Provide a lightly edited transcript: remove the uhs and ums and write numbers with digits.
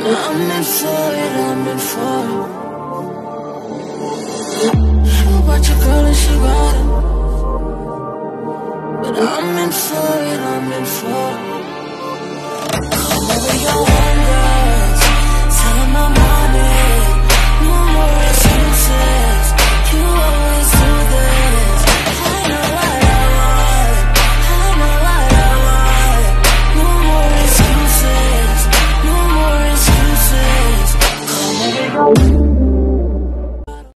I'm in for it, I'm in for it. You watch your girl and she ride